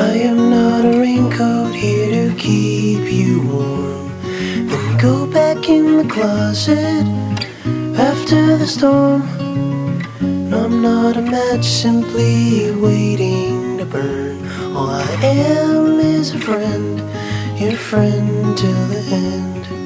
I am not a raincoat here to keep you warm. Then go back in the closet after the storm. No, I'm not a match simply waiting to burn. All I am is a friend, your friend till the end.